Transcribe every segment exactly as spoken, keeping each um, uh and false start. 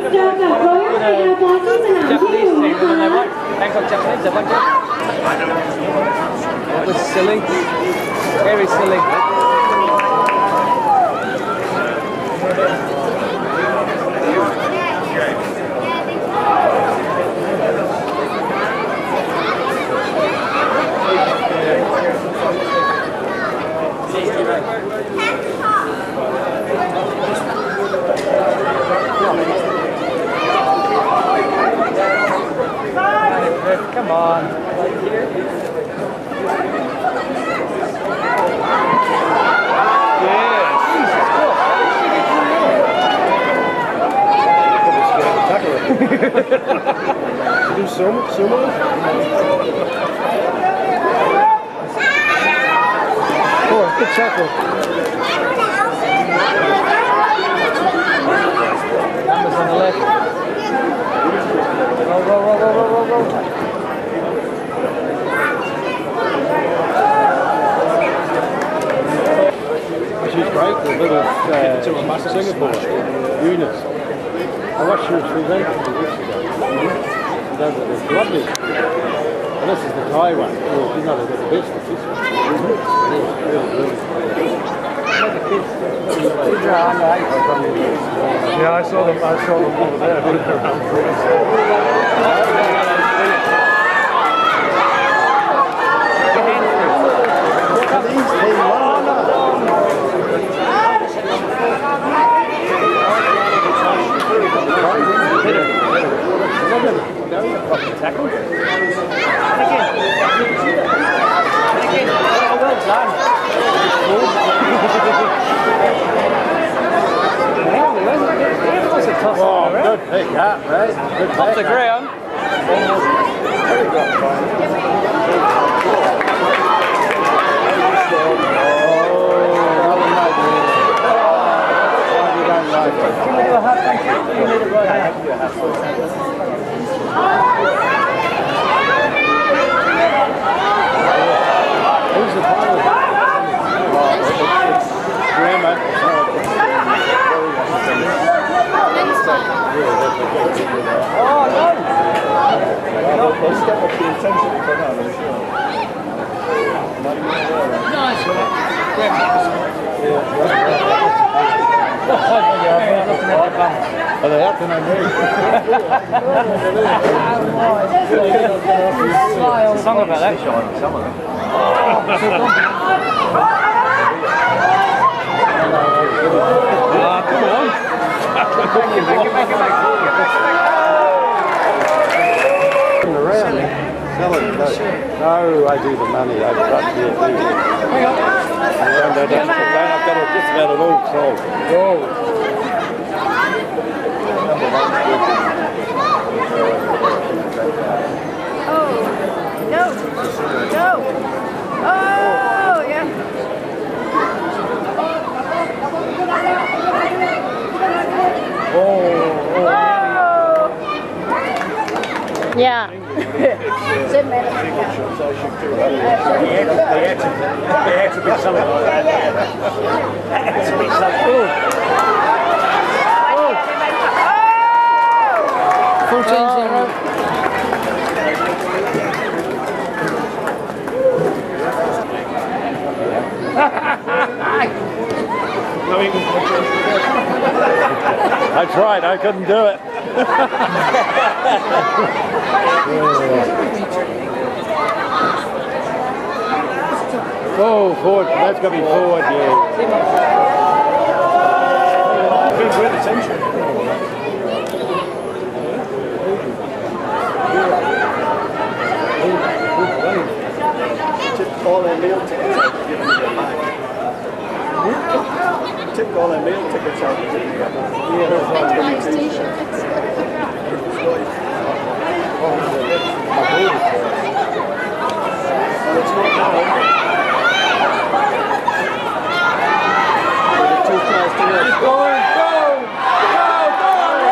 เจอกับรอยัลไทยแอร์ฟอร์สที่สนามที่หนึ่งนะคะ Bangkok Japanese, they want to. That was silly. Very silly. Come on. Yeah. Do some, sumo? Oh, good tackle. Numbers on the left. Roll, roll, roll, roll, roll, roll, roll. She's great, a bit of uh, Singapore, Eunice. I watched her through there a few weeks ago. She does it, it's lovely. And this is the Thai one. Well, you know, they've got the best of this one. Really, really, really. Yeah, I saw them, I saw them over there. Tackle. And again. And again. Oh, well done. That was a tough Oh, one, good pick up, right? Good pick off the ground. Can we do a half thank you? You need it right now. Who's the pilot? Grandma. Oh, no! Let's step up the intensity for now, I'm sure. Nice one. Are they up to no move? Song about that shot, some of them. Ah, come on. Make it, make it, make it, make it. Around. Sell it. No. no, I do the money. I've got the do. Hang on. And I don't, I've got it just about it all sold. Oh. Oh, go, go. Oh, yeah. Oh, oh. Yeah. Same man. They had to be something like that. They had to be something. fourteen zero. I tried, I couldn't do it. Oh, forward, that's got to be forward, yeah. Good attention. Took all their meal tickets out to give them their bag. Took all their meal tickets out to give them their bag. Yeah, that's nice t-shirts. It's not now. Too close to it. Go, go, go, go!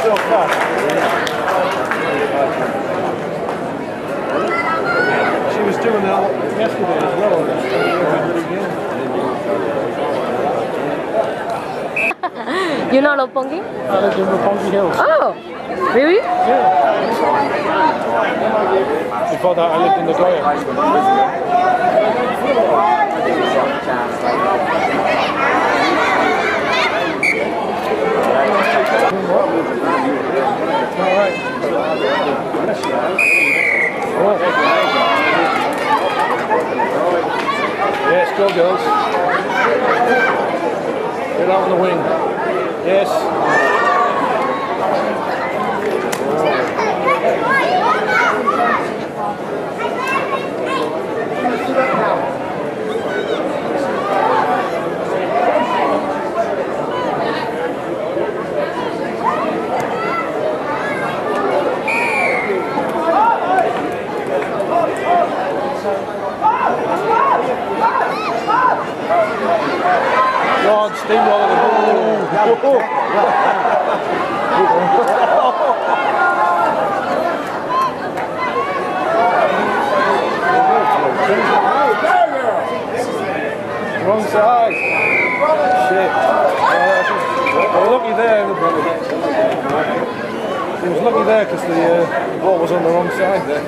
still fat. She was doing that yesterday as well. You know Lopongi? I lived in Roppongi Hills. Oh, really? Yeah. Before that, I lived in the Goya. Alright. Oh. Yes, go girls. Get out on the wing. Yes. God, steamroller the ball. Wrong side. Shit. Oh, lucky there. He was lucky there because the uh, ball was on the wrong side there.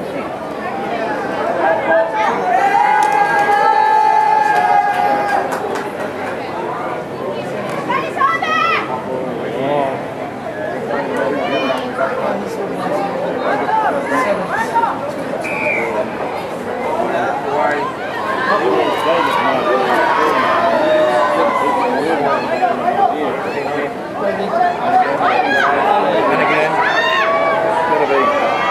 And again, gotta be.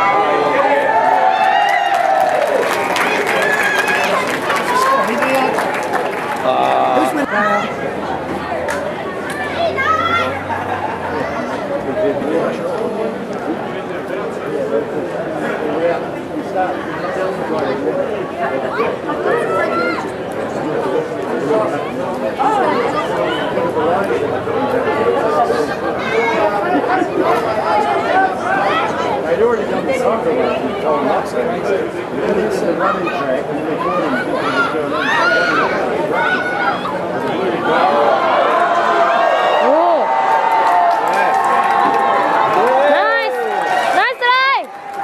I'd already done the soccer work and told Max that. It's a running track and recording people who turn Oh. Nice! Nice try!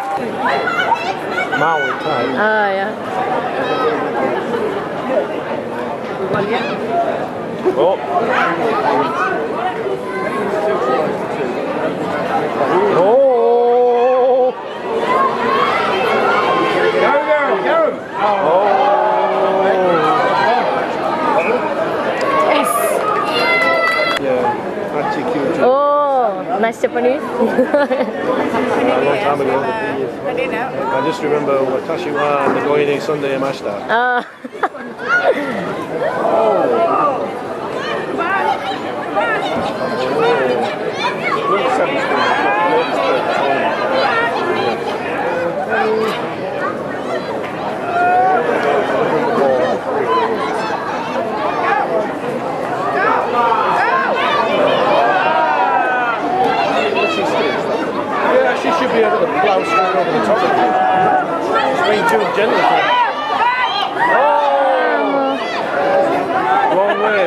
Maui time. Ah, yeah. Oh. Oh. Go, go, go. Oh. Yes! Yeah, Hachi-Kyuji. Oh, nice Japanese. A long time ago. I just remember Watashi wa Nagoya ni Sunday Yamashita. Ah. Yeah, she should be able to plough straight over the top of it. It's been too gentle for her. Oh! Wrong way.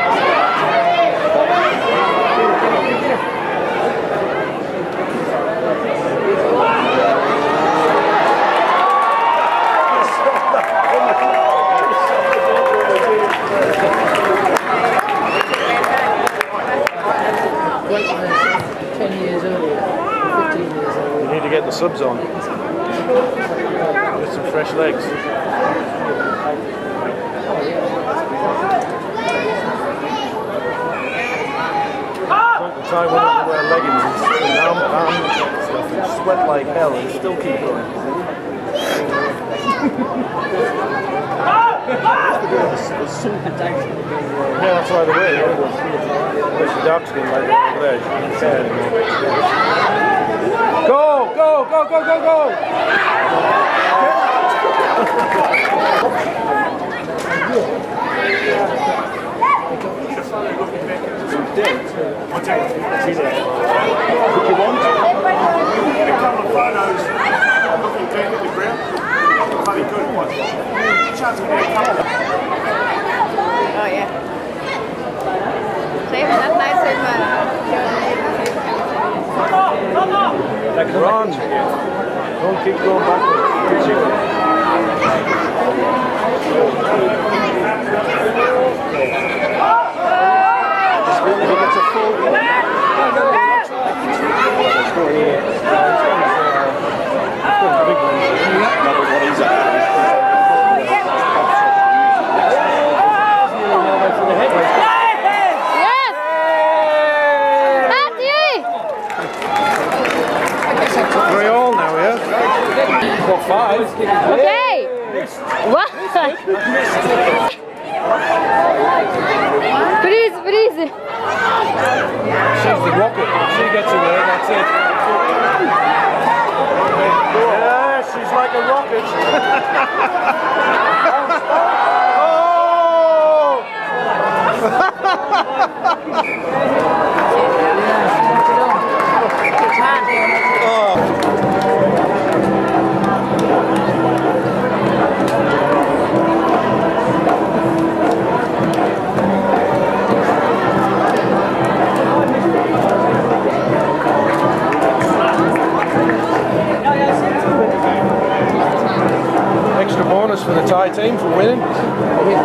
ten years earlier, fifteen years earlier. You need to get the subs on. Get some fresh legs. At the time when I could wear leggings and arm, arm stuff and sweat like hell and still keep going. Yeah, that's why they wear it. There's the dark skin like over there. You can't see it anymore. Go, go, go, go, go, go! I'll take it. See there. What you want? A couple of photos. Looking deep at the ground. Bloody good one. Chance to get a couple. Oh yeah. Same, that's nice and Run. Don't keep going backwards. It's a full. We're all now, yeah? Got five. Okay. What? Please, please. She's the rocket. She gets in there, that's it. Yeah, she's like a rocket. Extra bonus for the Thai team for winning.